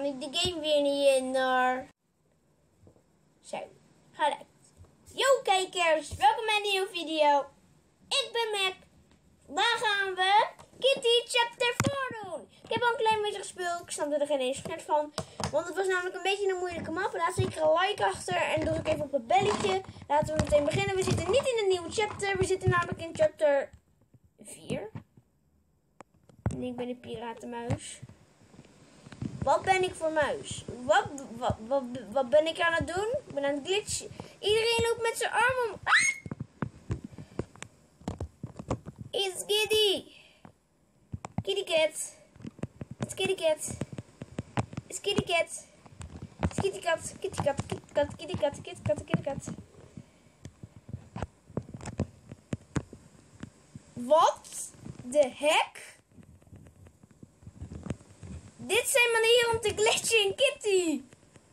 kan ik de game weer niet in hoor. Zo, ga uit. Yo kijkers, welkom bij een nieuwe video. Ik ben Mac. Vandaag gaan we Kitty Chapter 4 doen. Ik heb al een klein beetje gespeeld. Ik snapte er geen eens verschil van. Want het was namelijk een beetje een moeilijke map. Laat zeker een like achter en druk ik even op het belletje. Laten we meteen beginnen. We zitten niet in een nieuwe chapter. We zitten namelijk in chapter 4. En ik ben een piratenmuis. Wat ben ik voor muis? Wat ben ik aan het doen? Ik ben aan het glitchen. Iedereen loopt met zijn arm om. Ah! It's Kitty. Kitty cat. It's Kitty cat. It's Kitty cat. It's Kitty cat. Kitty cat. Kitty cat. Kitty cat. Kitty cat. Kitty cat. Wat de hek? Dit zijn manieren om te glitchen in Kitty.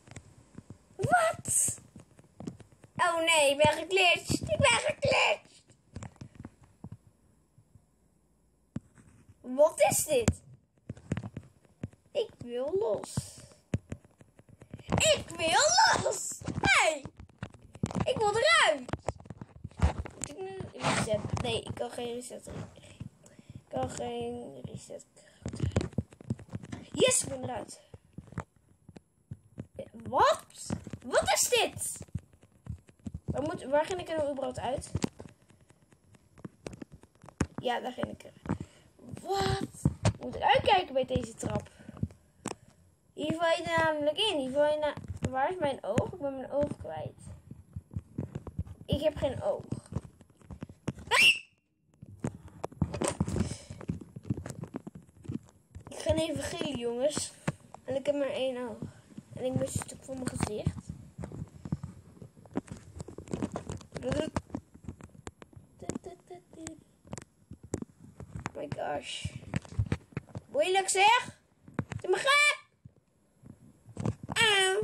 Wat? Oh nee, ik ben geglitcht. Ik ben geglitcht. Wat is dit? Ik wil los. Ik wil los. Hey. Ik wil eruit. Moet ik nu reset? Nee, ik kan geen reset. Ik kan geen reset. Yes, ik ben eruit. Wat? Wat is dit? Waar ging ik er nou überhaupt uit? Ja, daar ging ik er. Wat? Moet ik uitkijken bij deze trap? Hier val je namelijk in. Hier val je Waar is mijn oog? Ik ben mijn oog kwijt. Ik heb geen oog. Ik ga even gillen, jongens. En ik heb maar één oog. En ik mis een stuk van mijn gezicht. Oh my gosh. Moeilijk zeg. Doe me gek. Auw.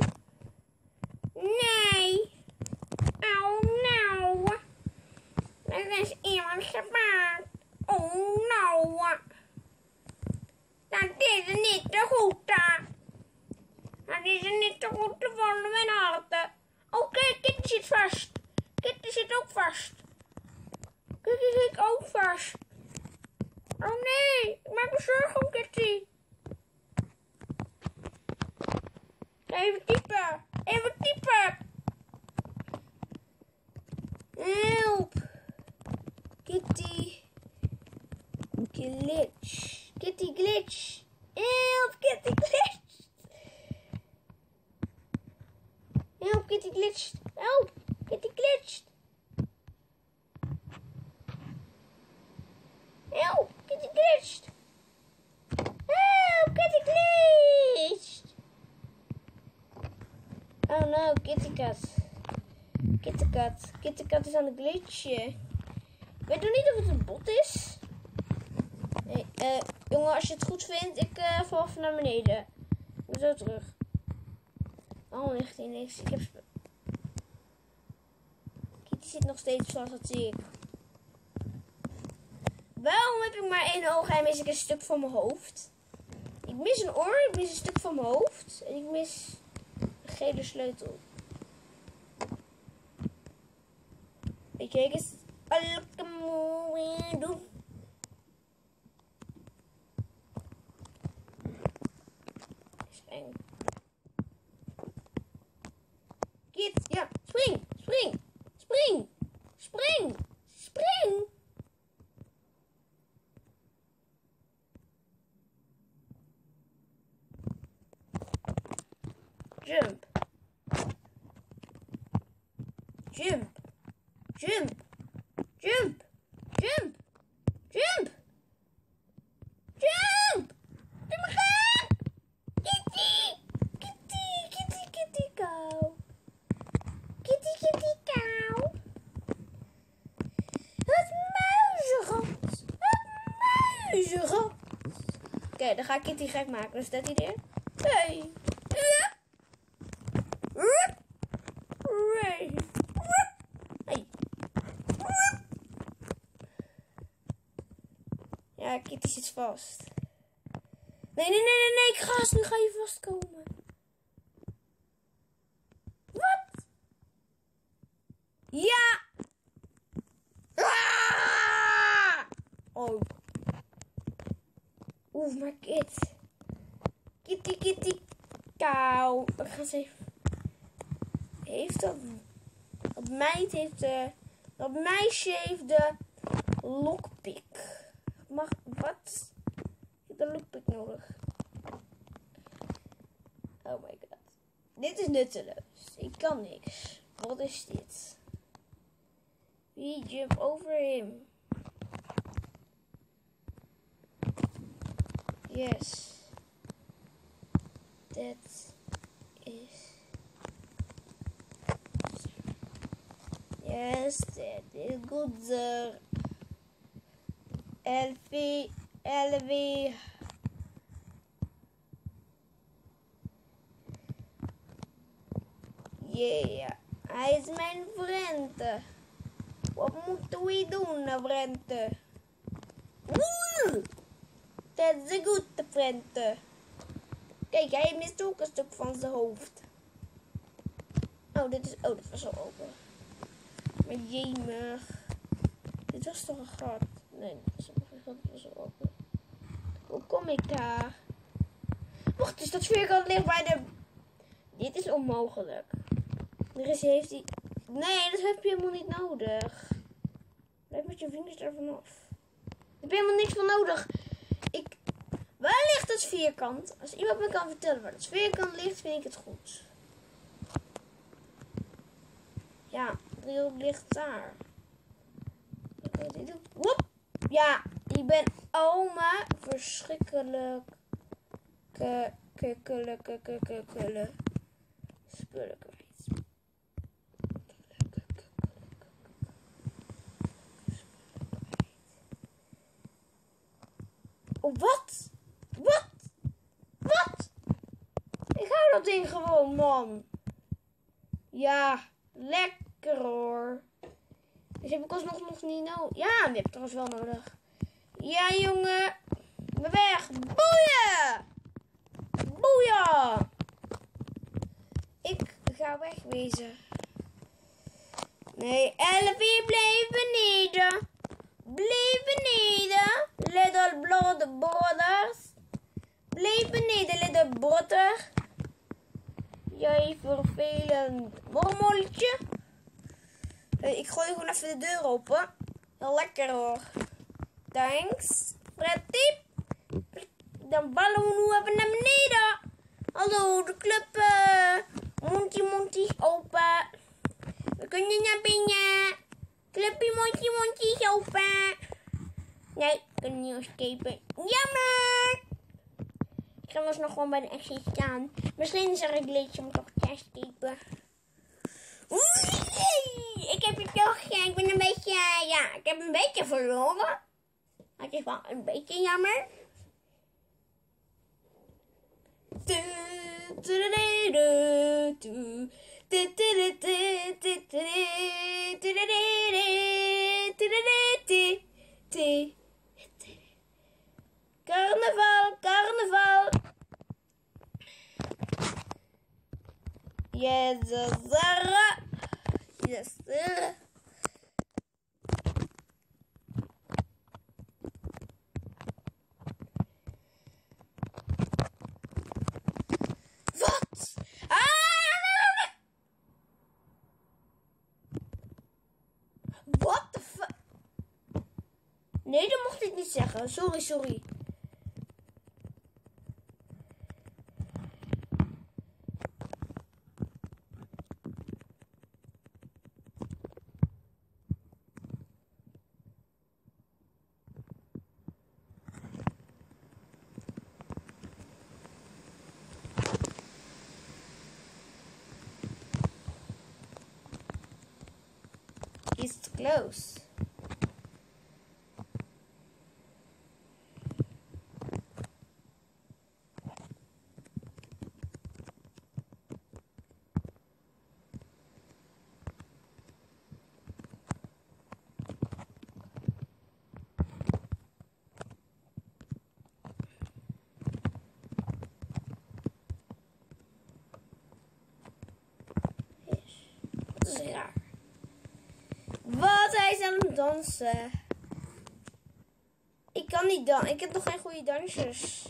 Nee. Oh no. Er is iemand gebaard. Oh no. Dat is niet te goed, hè. Dat is niet te goed te vonden met harte. Oké, Kitty zit vast. Kitty zit ook vast. Kitty zit ook vast. Oh nee, ik maak me zorgen om Kitty. Even typen. Even typen. Help. Kitty. Glitch. Kitty glitch. Help, Kitty glitch. Help, Kitty glitched. Help, Kitty glitched. Help, Kitty glitched. Help, Kitty glitched. Oh no, Kitty cat. Kitty cat. Kitty cat is aan het glitchen. Ik weet nog niet of het een bot is. Nee, jongen, als je het goed vindt, ik val even naar beneden. Ik ben zo terug. Oh, ligt hier niks. Ik heb... Kitty zit nog steeds vast, dat zie ik. Waarom heb ik maar één oog en mis ik een stuk van mijn hoofd? Ik mis een oor, ik mis een stuk van mijn hoofd. En ik mis een gele sleutel. Weet je, ik is... Elke mooie doen. Spring. Kit, ja, spring, spring, spring, spring, spring. Jump. Jump. Jump. Jump. Jump. Jump. Jump. Doe me gaan. Kitty. Kitty. Kitty. Kitty kou. Kitty. Kitty kou. Het muizenrad. Het muizenrad. Oké, dan ga ik Kitty gek maken. Is dat idee? Hey. Hey. Ja, Kitty zit vast. Nee, gast, nu ga je vastkomen. ook. Oeh, maar Kitty. Kou. Ik ga eens even. Dat meisje heeft de lockpick. Wat? Ik heb de lockpick nodig. Oh my god. Dit is nutteloos. Ik kan niks. Wat is dit? We jump over him. Yes. That is. Yes, that is good, sir. Elfie. Yeah, hij is mijn vriend. Wat moeten we doen, vriend? Dat is een goede vriend. Kijk, hij mist ook een stuk van zijn hoofd. Dat was al open. Maar jemig. Dit was toch een gat? Nee, dat was al open. Hoe kom ik daar? Wacht, is dat vierkant ligt bij de... Dit is onmogelijk. Heeft hij... Nee, dat heb je helemaal niet nodig. Blijf met je vingers ervan af. Daar heb je helemaal niks van nodig. Waar ligt het vierkant? Als iemand me kan vertellen waar het vierkant ligt, vind ik het goed. Ja, het ligt daar. Wat kan dit doen? Woep! Ja, ik ben oma verschrikkelijk. Spullen kwijt. Oh, wat? Ik hou dat ding gewoon, man. Ja, lekker hoor. Dus heb ik alsnog nog niet nodig. Ja, die heb ik trouwens wel nodig. Ja, jongen. We weg. Boeien! Ik ga wegwezen. Nee, Elfie, blijf beneden. Little blood brothers. Blijf beneden, little brother. Jij vervelend mormeltje. Ik gooi gewoon even de deur open. Heel lekker hoor. Thanks. Pretty. Dan ballen we nu even naar beneden. Hallo, de club. Mondje is open. We kunnen naar binnen. Clubje mondje is open. Nee, we kunnen niet escapen. Jammer. Ik ga nog gewoon bij de exit staan. Misschien is er een glitch om toch te escapen. Oei, ik heb het toch. Ik ben een beetje. Ja, ik heb een beetje verloren. Het is wel een beetje jammer. Carnaval. Yes, sir. Wat? What the fuck? Nee, dat mocht ik niet zeggen. Sorry. It's close. Wat is raar? Wat hij is aan het dansen. Ik kan niet dan. Ik heb nog geen goede dansjes.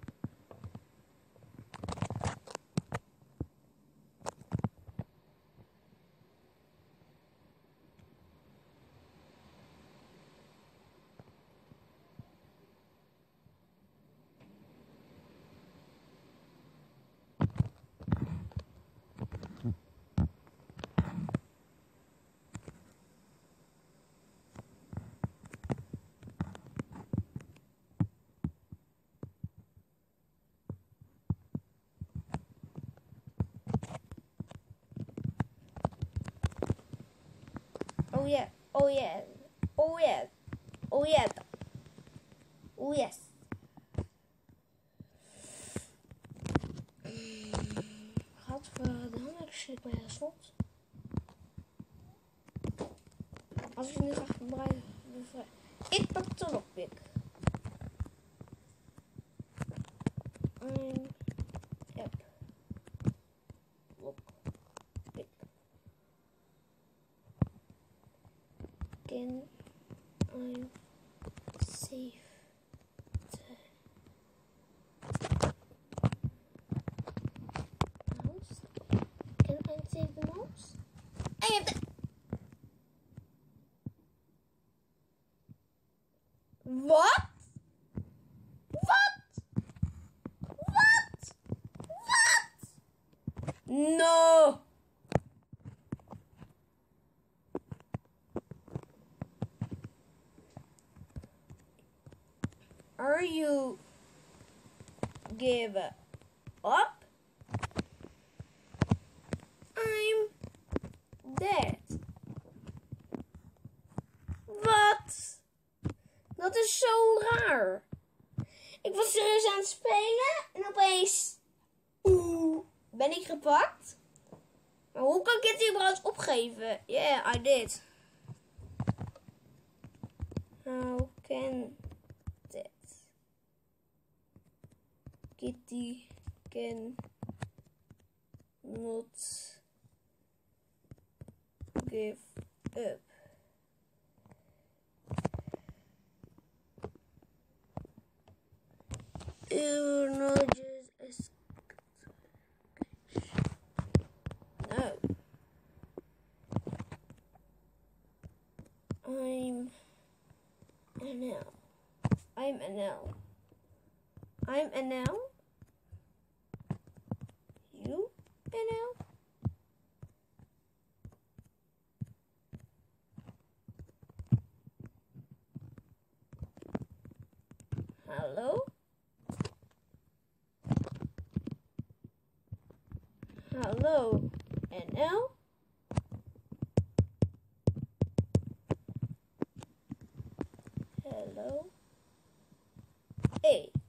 Oh yeah, oh yeah, oh yeah, oh yeah, oh yes. Gadverdamme, ik zit bij het slot. Als ik nu ga gebruiken, ik pak de lockpick. App. Lockpick. Can I save the mouse? Can I save the mouse? I have the... Wat? Wat? Wat? Wat? No! Are you give up? I'm dead. Wat? Dat is zo raar. Ik was serieus aan het spelen en opeens ben ik gepakt. Maar hoe kan ik het überhaupt opgeven? Yeah, I did. How can that? Kitty can not give up. You're not just no. I'm NL. I'm NL. I'm NL. You NL. Hallo? Hallo, NL? Hallo? Hey.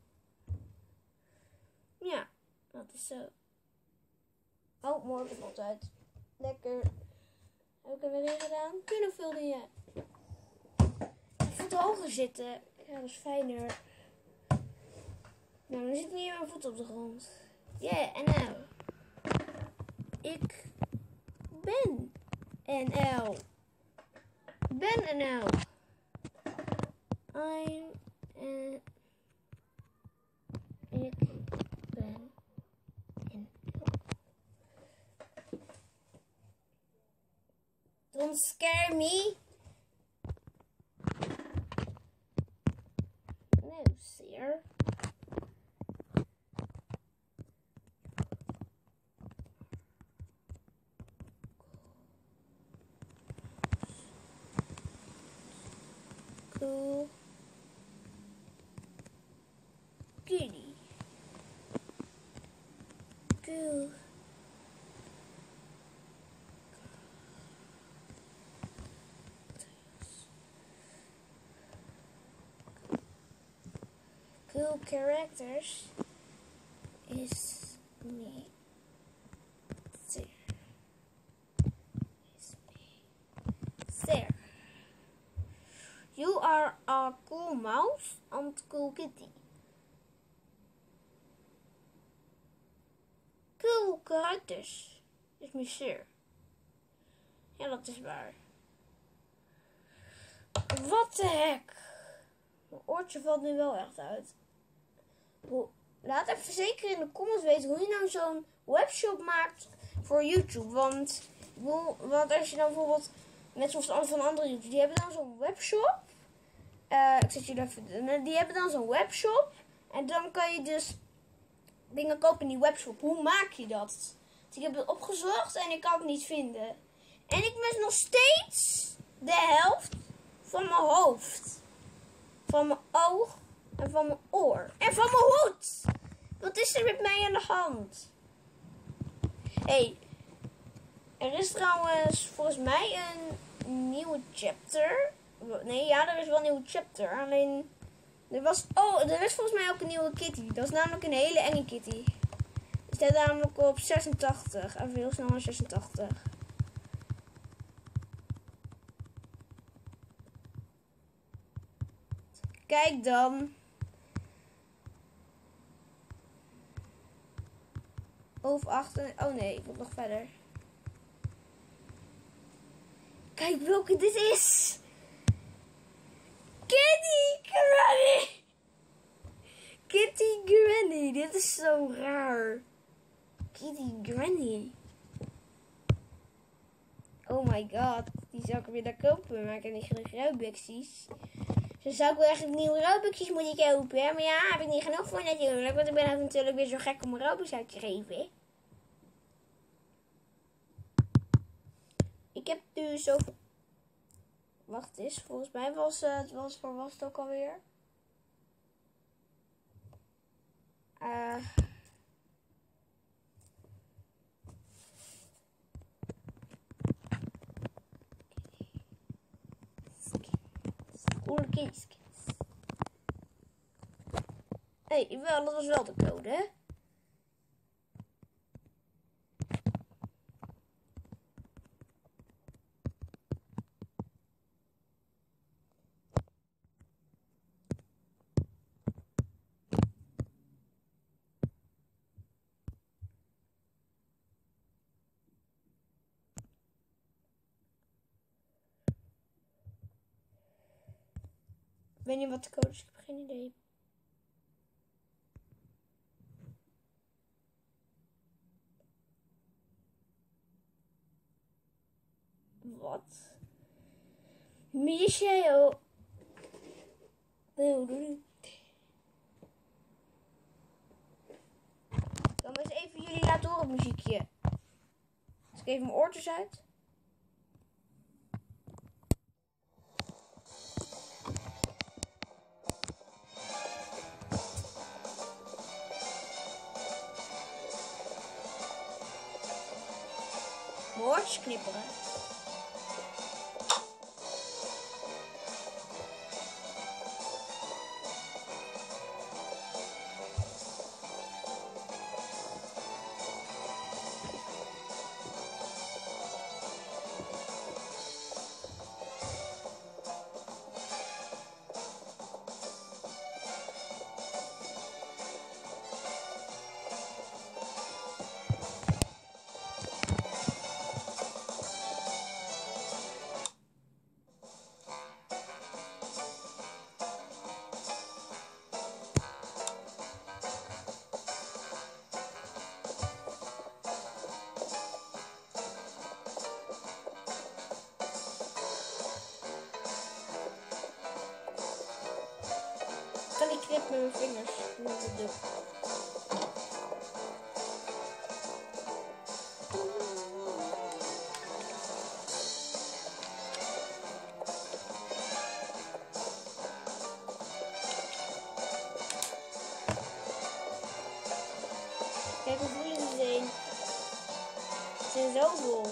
Ja, dat is zo. Oh, morgen altijd. Lekker. Heb ik hem weer in gedaan? Kunnen veel dingen. Voet hoger zitten. Ja, dat is fijner. Nou, dan zit niet mijn voet op de grond. Yeah, NL. Ik ben NL. Ben NL. I'm ik ben NL. Don't scare me. No, sir. Cool kitty. Cool. Cool characters is me. There. Is me. There. You are a cool mouse and cool kitty. Cool karakters is monsieur. Ja, dat is waar. Wat de hek? Mijn oortje valt nu wel echt uit. Laat even zeker in de comments weten hoe je nou zo'n webshop maakt voor YouTube. Want als je dan bijvoorbeeld, net zoals van andere YouTube, die hebben dan zo'n webshop. Ik zet jullie even, die hebben dan zo'n webshop. En dan kan je dus dingen kopen in die webshop. Hoe maak je dat? Dus ik heb het opgezocht en ik kan het niet vinden. En ik mis nog steeds de helft van mijn hoofd. Van mijn oog en van mijn oor. En van mijn hoed. Wat is er met mij aan de hand? Hé, er is trouwens volgens mij een nieuwe chapter. Nee, ja, er is wel een nieuwe chapter. Alleen, er is volgens mij ook een nieuwe kitty. Dat is namelijk een hele enge kitty. Die staat namelijk op 86. Even heel snel naar 86. Kijk dan. Over 8. Oh nee, ik moet nog verder. Kijk welke dit is. Kitty Granny. Kitty Granny. Dit is zo raar. Kitty Granny. Oh my god. Die zou ik weer daar kopen. Maar ik heb niet genoeg ruibuxies. Dus zou ik wel echt nieuwe ruibuxies moeten kopen. Maar ja, heb ik niet genoeg voor natuurlijk. Want ik ben natuurlijk weer zo gek om mijn ruibux uit te geven. Ik heb dus zoveel... Wacht eens. Volgens mij was het ook alweer? Skins. Hé, wel, dat was wel de code, hè? Ik weet niet wat de code is, ik heb geen idee. Wat? Michel. Dan maar eens even jullie laten horen muziekje. Dus ik even mijn oortjes uit. Mijn oortjes knipperen. Ik knip met mijn vingers. Kijk hoe voelen ze zijn. Ze zijn zo vol.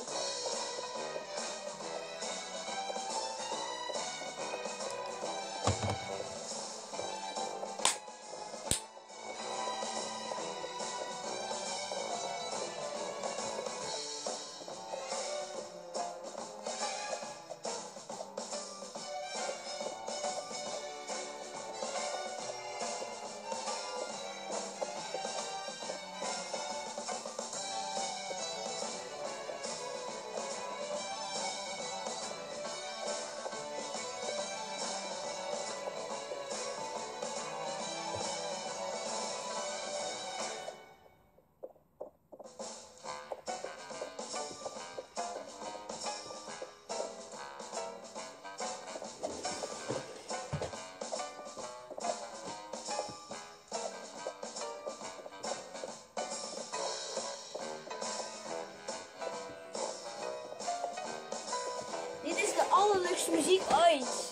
muziek ooit.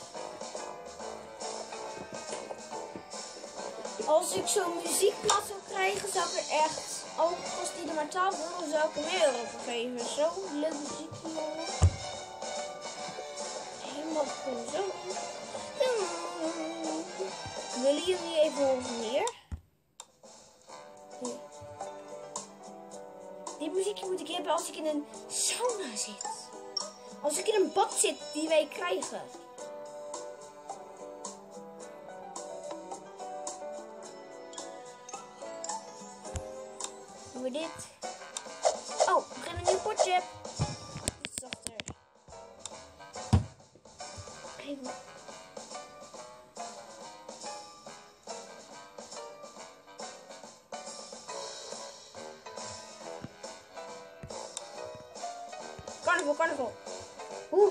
Als ik zo'n muziekplaat zou krijgen, zou ik er echt, ook kost die er maar 12 euro, zou ik er meer voor geven. Zo'n leuk muziekje, jongen. Helemaal gewoon zo. Willen jullie even horen hier? Dit muziekje moet ik hebben als ik in een sauna zit. Als ik in een bad zit die wij krijgen. Doen we dit. Oh, we beginnen een nieuw potje. Iets zachter. Even. Carnaval, carnaval. Oeh.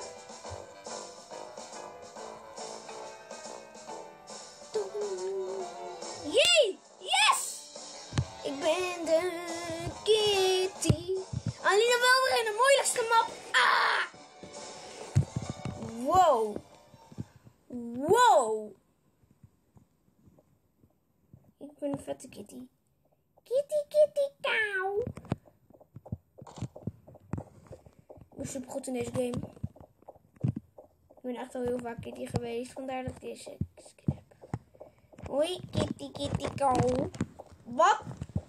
Jee! Yes! Ik ben de Kitty. Alleen nog wel weer in de moeilijkste map. Ah! Wow. Wow. Ik ben een vette Kitty. Kitty, Kitty, kou. Ik ben super goed in deze game. Ik ben echt al heel vaak Kitty geweest. Vandaar dat ik deze skip heb. Hoi, Kitty, Kitty, kou. Wat?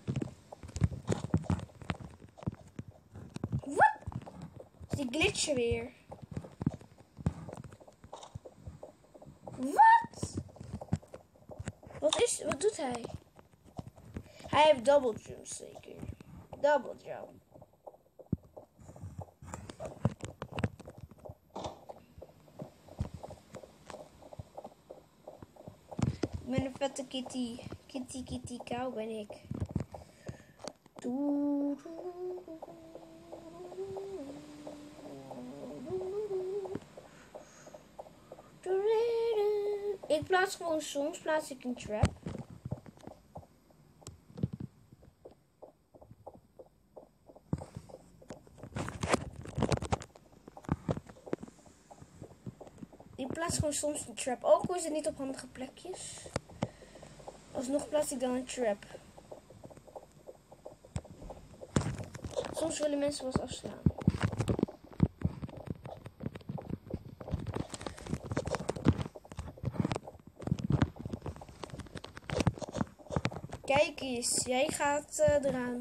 Wat? Is die glitchen weer? Wat? Wat doet hij? Hij heeft double jump zeker. Double jump. Ik ben een vette Kitty. Kitty, Kitty, kou ben ik. Ik plaats gewoon soms plaats ik een trap. Ik plaats gewoon soms een trap. Ook al is het niet op handige plekjes. Alsnog plaats ik dan een trap. Soms willen mensen wel eens afslaan. Kijk eens, jij gaat eraan.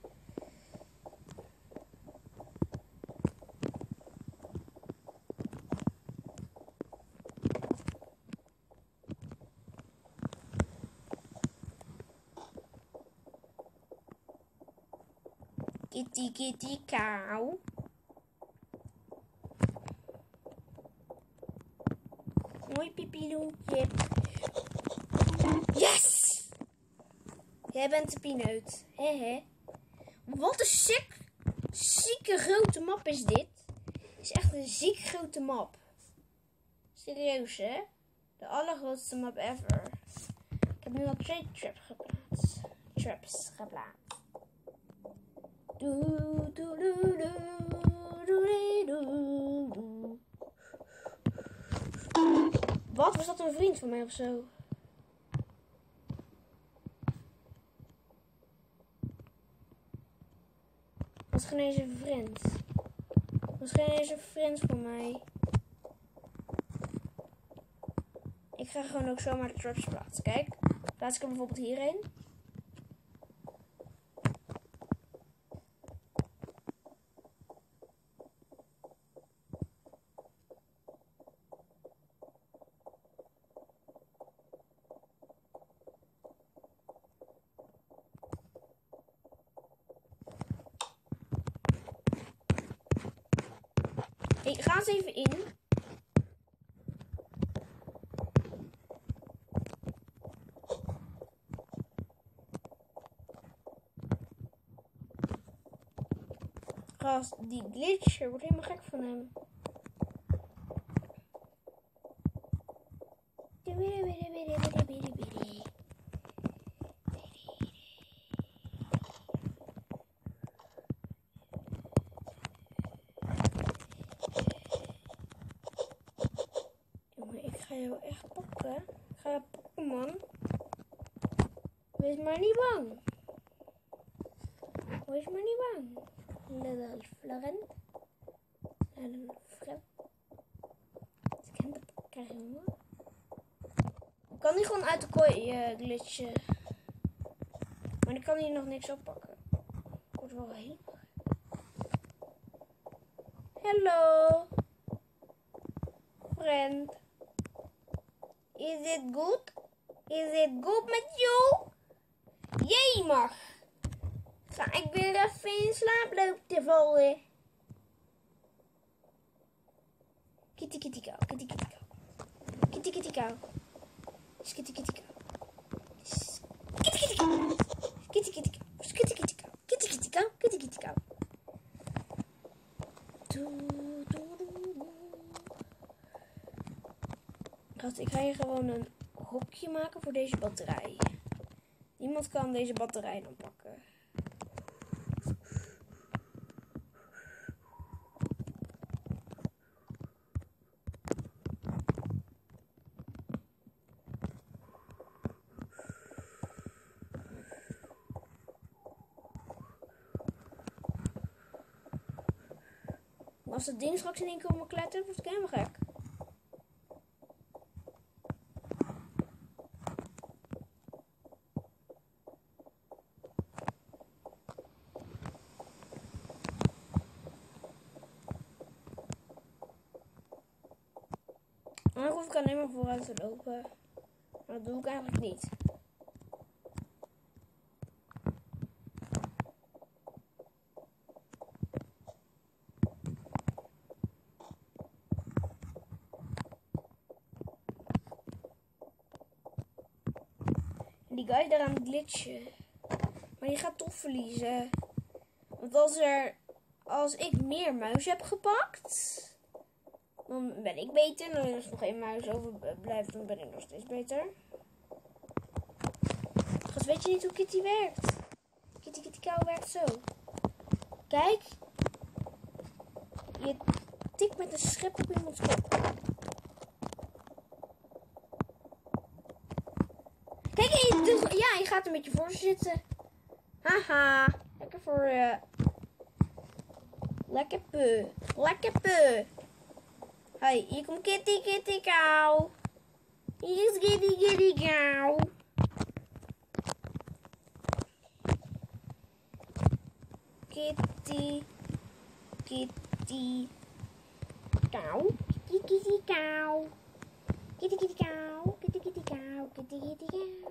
Kitty, Kitty, kou. Mooi pipiloentje. Yes! Jij bent de pineut. Hehe. Wat een zieke grote map is dit. Het is echt een ziek grote map. Serieus, hè? De allergrootste map ever. Ik heb nu al 2 traps geplaatst. Wat? Was dat een vriend van mij of zo? Was geen eens een vriend. Was geen eens een vriend van mij. Ik ga gewoon ook zomaar de traps plaatsen. Kijk, plaats ik hem bijvoorbeeld hierheen. Ik ga eens even in. Gast, die glitcher wordt helemaal gek van hem. jou echt pakken. Ik ga jou pakken, man. Wees maar niet bang. Wees maar niet bang. Little Florent. Little Fred. Ik kan het pakken, jongen. Ik kan niet gewoon uit de kooi glitchen. Maar ik kan hier nog niks oppakken. Ik word wel heen. Hello. Friend. Is it good? Is it good met jou? Jee mag. Ga ik weer even in slaap te vallen. Kitty kitty kou. Kitty kitty kou. Kitty kitty kou. Kitty kitty kou. Kitty kitty kou. Kitty kitty kou. Kitty kitty kou. Kitty kitty kou. Kitty kitty kou. Gast, ik ga hier gewoon een hokje maken voor deze batterij. Niemand kan deze batterij dan pakken. Als het ding straks in één keer op me klettert, word ik helemaal gek. Dan hoef ik alleen maar vooruit te lopen. Maar dat doe ik eigenlijk niet. Die guy daar aan het glitchen. Maar die gaat toch verliezen. Want als ik meer muis heb gepakt, dan ben ik beter. En als er nog één muis overblijft, dan ben ik nog steeds beter. Gast, weet je niet hoe Kitty werkt? Kitty kou werkt zo. Kijk. Je tikt met een schep op iemands kop. Kijk, je gaat een beetje voor zitten. Haha. Lekker voor je. Lekker pu. Lekker pu. Hoi, hier komt Kitty kou. Hier is Kitty kou. Kitty kou. Kitty kou. Kitty kou. Kitty kou.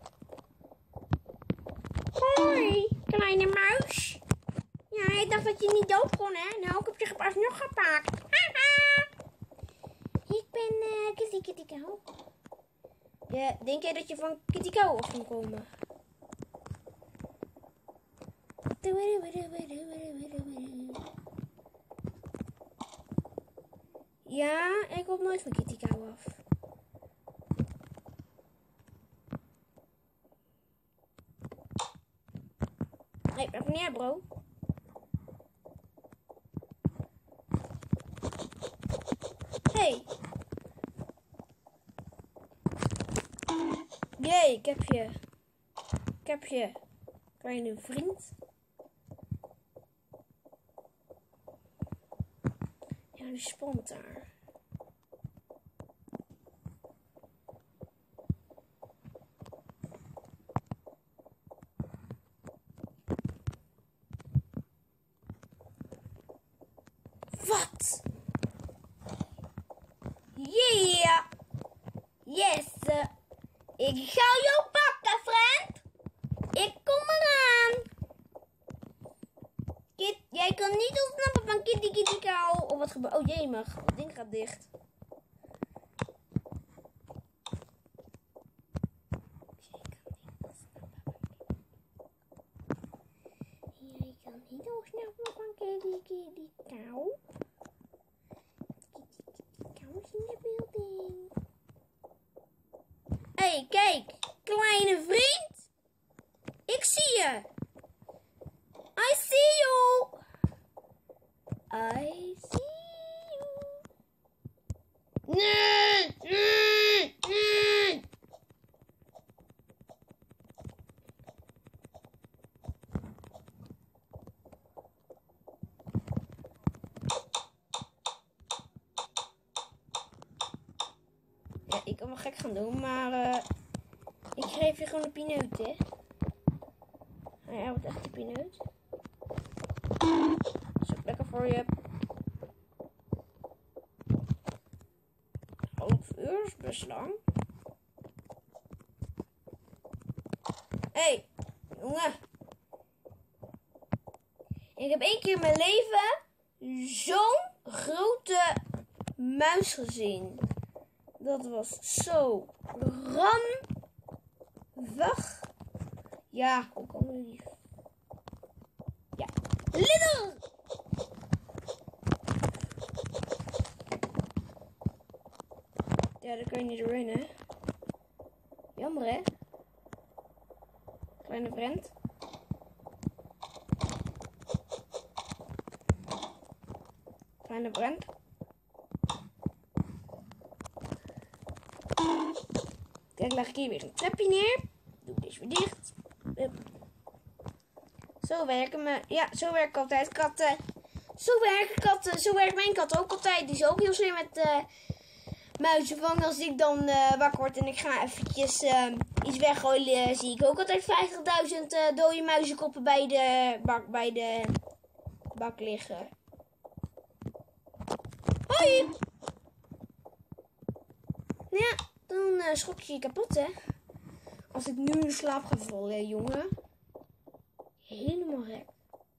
Hoi, kleine muis. Ja, ik dacht dat je niet dood kon, hè? Nou, ik heb je pas nog gepakt. Haha. Ik ben Kitty kou. Ja, denk jij dat je van Kitty kou af kan komen? Ja, ik kom nooit van Kitty kou af. Nee, dat niet, bro. Hey. Jee, ik heb je. Kleine vriend. Ja, die spant daar. Wat? Yeah! Yes! Ik ga jou pakken, vriend! Ik kom eraan! Jij kan niet ontsnappen van Kitty kou. Oh, wat gebeurt? Oh, jee, mag. Het ding gaat dicht. Jij kan niet ontsnappen van Kitty kou. Hey, kijk, kleine vriend. Ik zie je. I see you. I see you. Nee. kan wel gek gaan doen, maar ik geef je gewoon een pineut, hè. Hij wordt echt een pineut. Dat is ook lekker voor je. Half uur is best lang. Hé, jongen. Ik heb 1 keer in mijn leven zo'n grote muis gezien. Dat was zo ranzig. Ja, hoe komen die? Ja, little. Ja, daar kun je niet doorheen, hè. Jammer, hè. Kleine vriend. Kleine vriend. Kijk, leg ik hier weer een trapje neer. Doe deze weer dicht. Zo werken me. Ja, zo werken altijd katten. Zo werken katten. Zo werkt mijn kat ook altijd. Die is ook heel slim met muizen vangen. Als ik dan wakker word en ik ga eventjes iets weggooien, zie ik ook altijd 50.000 dode muizenkoppen bij de bak liggen. Hoi! Ja, dan schok je je kapot, hè. Als ik nu in slaap ga vallen, jongen. Helemaal gek.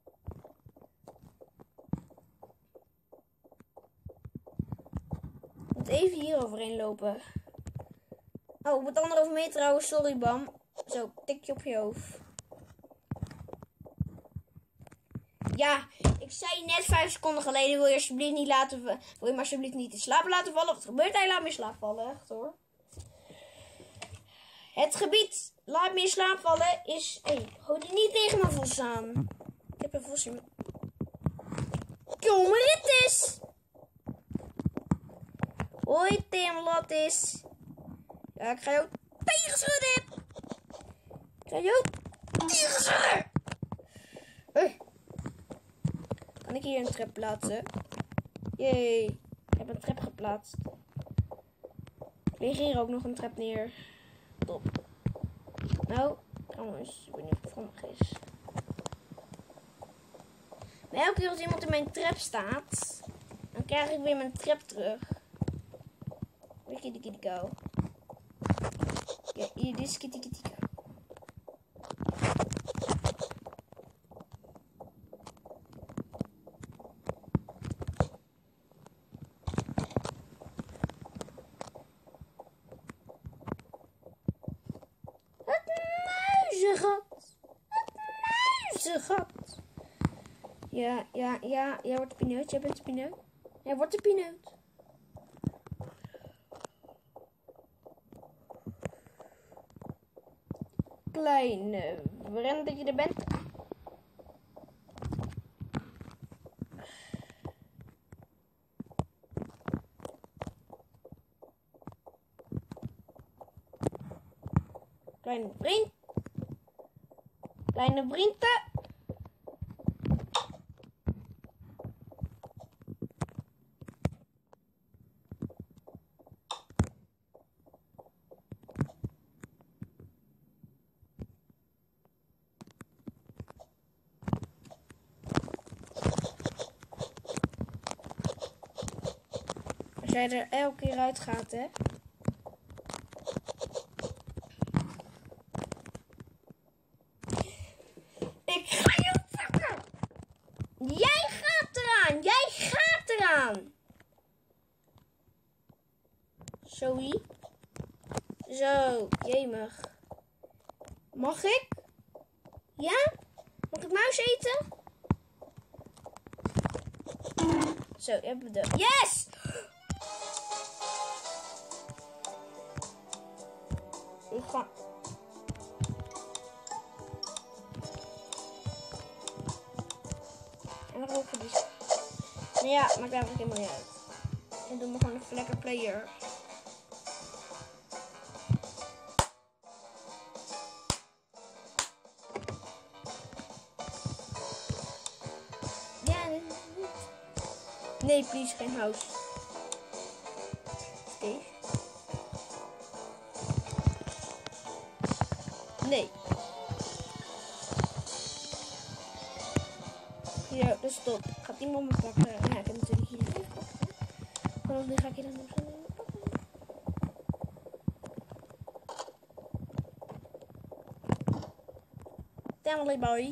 Ik moet even hier overheen lopen. Oh, ik moet 1,5 meter houden. Sorry, Bam. Zo, tikje op je hoofd. Ja, ik zei net 5 seconden geleden, wil je me alsjeblieft niet in slaap laten vallen? Wat gebeurt hij? Laat me in slaap vallen, echt hoor. Het gebied, laat me in slaap vallen, is... Hé, gooi die niet tegen mijn vos aan. Ik heb een vos in mijn... Kom maar, het is! Hoi, Tim Lottis. Ja, ik ga jou tegenschudden. Ik ga jou tegenschudden. Kan ik hier een trap plaatsen? Jee, ik heb een trap geplaatst. Ik leg hier ook nog een trap neer. Top. Nou, trouwens, ik weet niet of het handig is. Maar elke keer als iemand in mijn trap staat, dan krijg ik weer mijn trap terug. Wikkie de kitty go. Ja, hier, dit is kitty kitty go. Muizengat. Ja, jij wordt de pineut. Jij bent de pineut. Jij wordt de pineut. Kleine vriend dat je er bent. Kleine vriend. Kleine vrienden. Als jij er elke keer uit gaat, hè. Ik ga je pakken. Jij gaat eraan. Jij gaat eraan. Zoe. Zo, jemig. Mag ik? Ja? Mag ik muis eten? Zo, je hebt de... Yes! Ik ga... En dan roken die... Nou ja, maakt eigenlijk helemaal niet uit. En doen we gewoon een vlekker player. Ja, nee, please, geen house. Steve. Nee. Hier, dus stop. Gaat iemand me pakken? Ja, ik heb natuurlijk hier even pakken. Vanaf nu ga ik hier dan nog zo pakken. Family boy.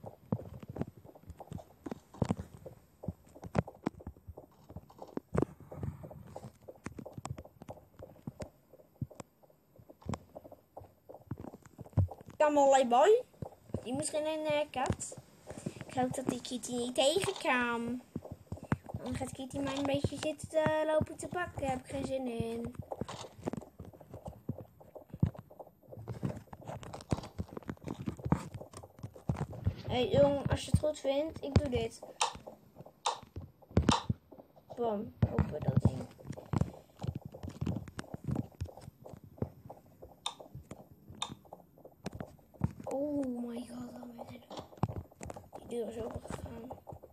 Family boy. Die misschien een kat. Ik hoop dat die Kitty niet tegenkwam. Dan gaat Kitty mij een beetje zitten lopen te pakken. Daar heb ik geen zin in. Hé jong, als je het goed vindt, ik doe dit. Bam, open dat ding. Oh my god, die deur is open gegaan.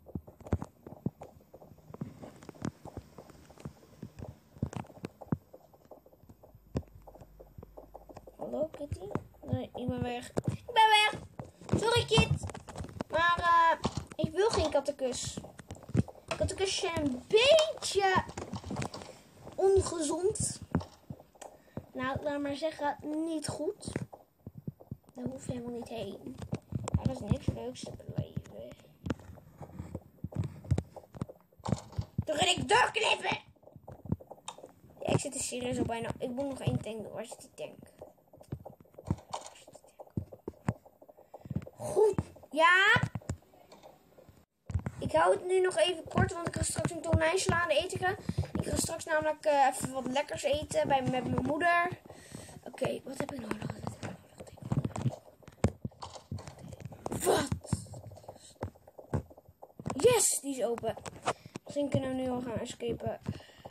Hallo Kitty? Nee, ik ben weg. Ik ben weg! Sorry Kit! Maar ik wil geen kattenkus. Kattenkusjes zijn een beetje ongezond. Nou, laat maar zeggen, niet goed. Daar hoef je helemaal niet heen. Er is niks leuks te beleven. Toen ga ik doorknippen! Ja, ik zit er serieus al bijna. Ik moet nog één tank doen. Waar zit die tank? Goed. Ja. Ik hou het nu nog even kort, want ik ga straks een tonijnsalade eten. Ik ga straks namelijk even wat lekkers eten met mijn moeder. Oké, wat heb ik nodig? Wat? Yes, die is open. Misschien kunnen we nu al gaan escapen.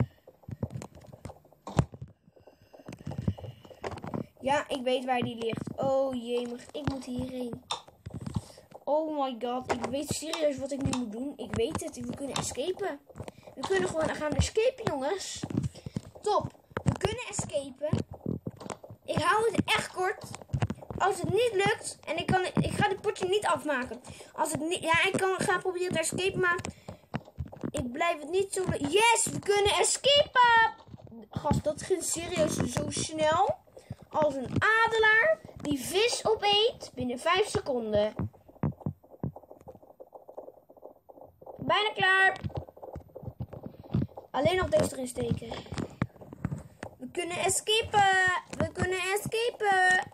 Ja, ik weet waar die ligt. Oh jemig, ik moet hierheen. Oh my god, ik weet serieus wat ik nu moet doen. Ik weet het, we kunnen escapen. We kunnen gewoon gaan escapen, jongens. Top, we kunnen escapen. Ik hou het echt kort. Als het niet lukt, en ik ga dit potje niet afmaken. Als het niet, ja, ik ga proberen te escapen, maar ik blijf het niet zo. Yes, we kunnen escapen. Gast, dat ging serieus zo snel. Als een adelaar die vis opeet binnen 5 seconden. Bijna klaar. Alleen nog deze erin steken. We kunnen escapen. We kunnen escapen.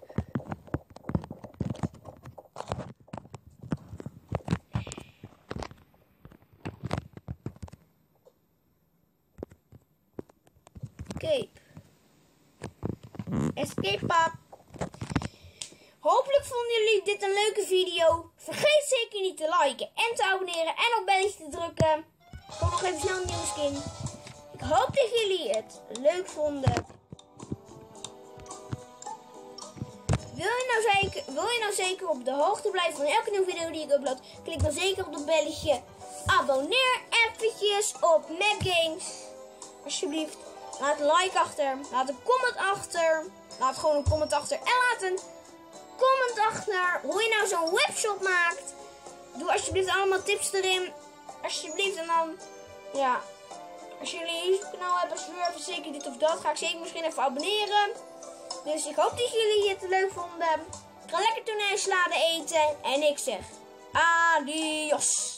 Escape. Escape pap. Hopelijk vonden jullie dit een leuke video. Vergeet zeker niet te liken en te abonneren en op belletje te drukken. Kom nog even snel een nieuwe skin. Ik hoop dat jullie het leuk vonden. Wil je nou zeker op de hoogte blijven van elke nieuwe video die ik upload? Klik dan zeker op het belletje. Abonneer eventjes op Mac Games. Alsjeblieft. Laat een like achter. Laat een comment achter. Laat gewoon een comment achter. En laat een comment achter hoe je nou zo'n webshop maakt. Doe alsjeblieft allemaal tips erin. Alsjeblieft. En dan, ja. Als jullie een YouTube kanaal hebben, even zeker dit of dat. Ga ik zeker misschien even abonneren. Dus ik hoop dat jullie het leuk vonden. Ik ga lekker tonijnsalade eten. En ik zeg adios.